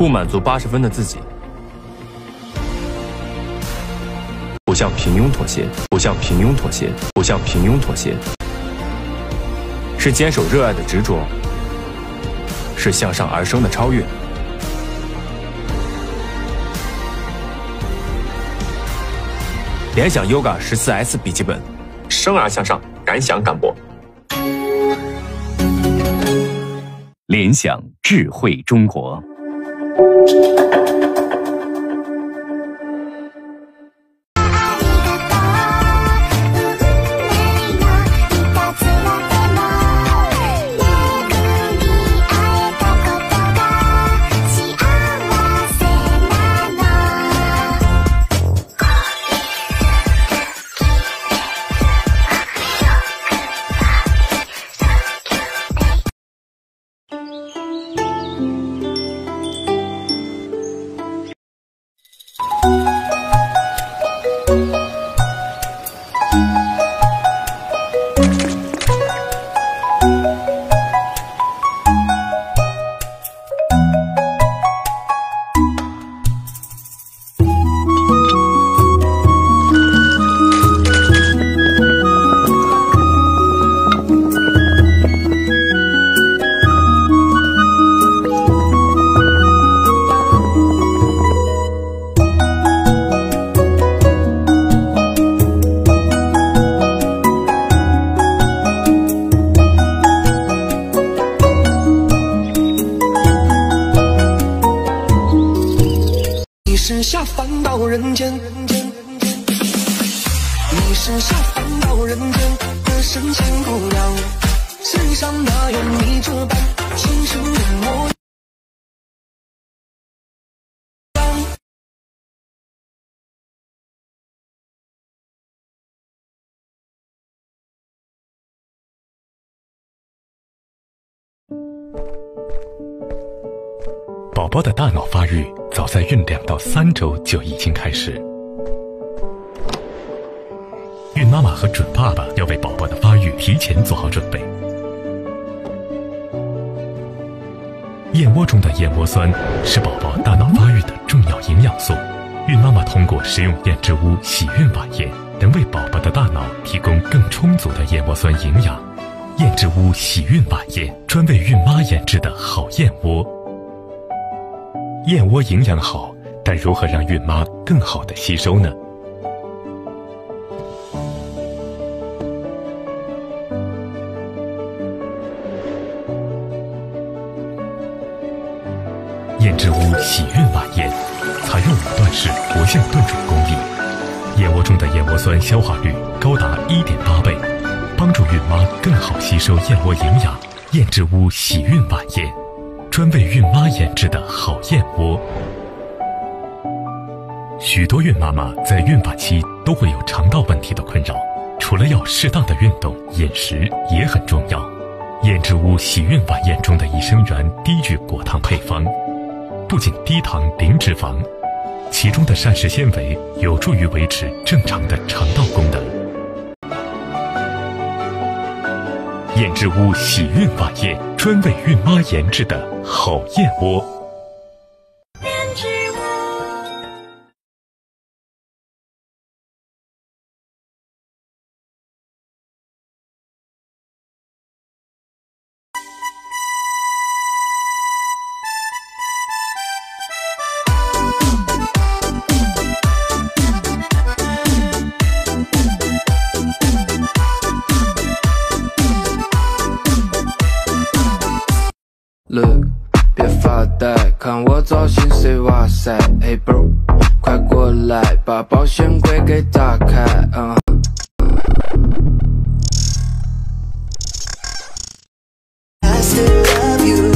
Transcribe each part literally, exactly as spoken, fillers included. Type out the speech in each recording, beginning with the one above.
不满足八十分的自己，不向平庸妥协，不向平庸妥协，不向平庸妥协，是坚守热爱的执着，是向上而生的超越。联想 Yoga 十四 S 笔记本，生而向上，敢想敢搏。 联想智慧中国。 是下凡到人间，你是下凡到人间的神仙姑娘，世上哪有你这般清纯的模样？ 宝宝的大脑发育早在孕两到三周就已经开始，孕妈妈和准爸爸要为宝宝的发育提前做好准备。燕窝中的燕窝酸是宝宝大脑发育的重要营养素，孕妈妈通过食用燕之屋喜孕晚宴，能为宝宝的大脑提供更充足的燕窝酸营养。燕之屋喜孕晚宴专为孕妈研制的好燕窝。燕窝营养好，但如何让孕妈更好的吸收呢？燕之屋喜孕晚宴采用五段式活性炖煮工艺，燕窝中的燕窝酸消化率高达 一点八倍，帮助孕妈更好吸收燕窝营养。燕之屋喜孕晚宴专为孕妈研制的好燕窝。许多孕妈妈在孕晚期都会有肠道问题的困扰，除了要适当的运动，饮食也很重要。燕之屋喜孕晚宴中的益生元低聚果糖配方，不仅低糖零脂肪，其中的膳食纤维有助于维持正常的肠道功能。燕之屋喜孕晚宴专为孕妈研制的好燕窝。 Look， 别发呆，看我造型谁哇塞 ，Hey bro， 快过来，把保险柜给打开。嗯 I still love you.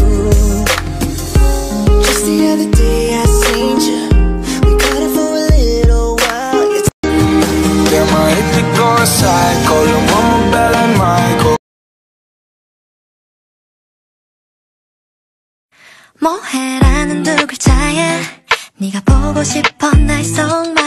Just the other day I seen you. We got it for a little while. Damn, I hit the go psycho. Your mama bad like Michael. 뭐해라는 두 글자에 네가 보고 싶어 날 속